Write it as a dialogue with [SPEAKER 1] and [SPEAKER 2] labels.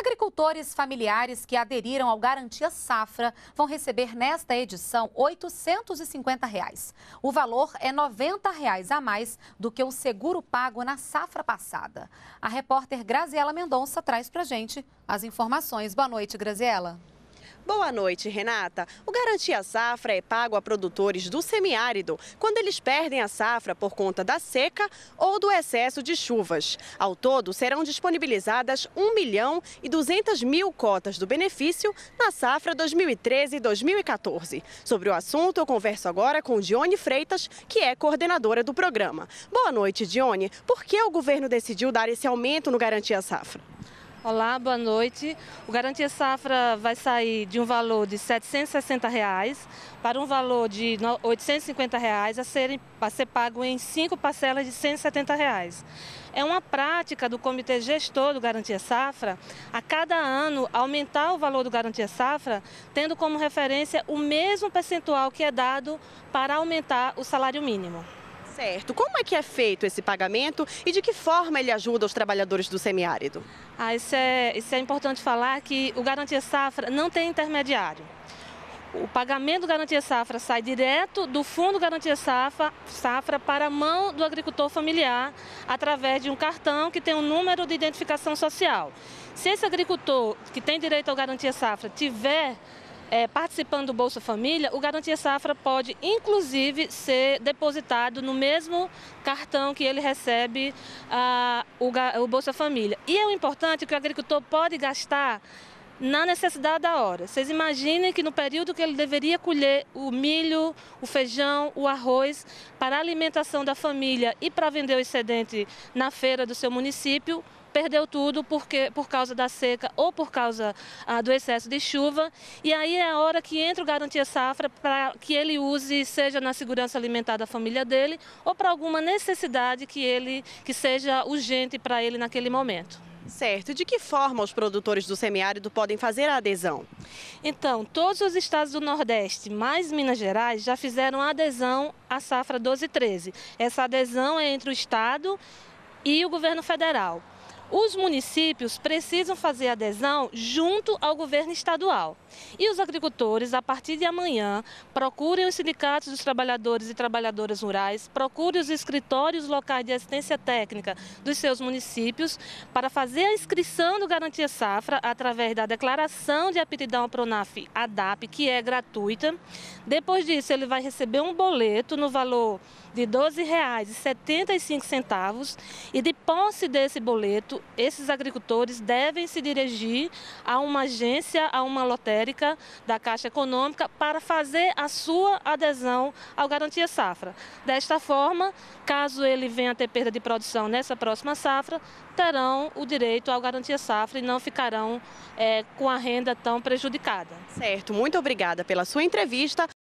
[SPEAKER 1] Agricultores familiares que aderiram ao Garantia Safra vão receber nesta edição R$ 850. O valor é R$ 90 a mais do que o seguro pago na safra passada. A repórter Graziela Mendonça traz pra gente as informações. Boa noite, Graziela.
[SPEAKER 2] Boa noite, Renata. O Garantia Safra é pago a produtores do semiárido quando eles perdem a safra por conta da seca ou do excesso de chuvas. Ao todo, serão disponibilizadas 1.200.000 cotas do benefício na safra 2013 e 2014. Sobre o assunto, eu converso agora com Dione Freitas, que é coordenadora do programa. Boa noite, Dione. Por que o governo decidiu dar esse aumento no Garantia Safra?
[SPEAKER 3] Olá, boa noite. O Garantia Safra vai sair de um valor de R$ 760 para um valor de R$ 850 a ser pago em 5 parcelas de R$ 170. É uma prática do Comitê Gestor do Garantia Safra, a cada ano, aumentar o valor do Garantia Safra, tendo como referência o mesmo percentual que é dado para aumentar o salário mínimo.
[SPEAKER 2] Certo. Como é que é feito esse pagamento e de que forma ele ajuda os trabalhadores do semiárido?
[SPEAKER 3] Isso é importante falar que o Garantia Safra não tem intermediário. O pagamento do Garantia Safra sai direto do Fundo Garantia Safra para a mão do agricultor familiar através de um cartão que tem um número de identificação social. Se esse agricultor que tem direito ao Garantia Safra tiver participando do Bolsa Família, o Garantia Safra pode, inclusive, ser depositado no mesmo cartão que ele recebe o Bolsa Família. E é o importante que o agricultor pode gastar na necessidade da hora. Vocês imaginem que no período que ele deveria colher o milho, o feijão, o arroz para a alimentação da família e para vender o excedente na feira do seu município, perdeu tudo por causa da seca ou por causa do excesso de chuva. E aí é a hora que entra o Garantia Safra para que ele use, seja na segurança alimentar da família dele ou para alguma necessidade que seja urgente para ele naquele momento.
[SPEAKER 2] Certo. De que forma os produtores do semiárido podem fazer a adesão?
[SPEAKER 3] Então, todos os estados do Nordeste, mais Minas Gerais, já fizeram a adesão à safra 12/13. Essa adesão é entre o estado e o governo federal. Os municípios precisam fazer adesão junto ao governo estadual. E os agricultores, a partir de amanhã, procurem os sindicatos dos trabalhadores e trabalhadoras rurais, procurem os escritórios locais de assistência técnica dos seus municípios para fazer a inscrição do Garantia Safra através da declaração de aptidão ao Pronaf-ADAP, que é gratuita. Depois disso, ele vai receber um boleto no valor de R$ 12,75 e de posse desse boleto, esses agricultores devem se dirigir a uma agência, a uma lotérica da Caixa Econômica para fazer a sua adesão ao Garantia Safra. Desta forma, caso ele venha a ter perda de produção nessa próxima safra, terão o direito ao Garantia Safra e não ficarão com a renda tão prejudicada.
[SPEAKER 2] Certo, muito obrigada pela sua entrevista.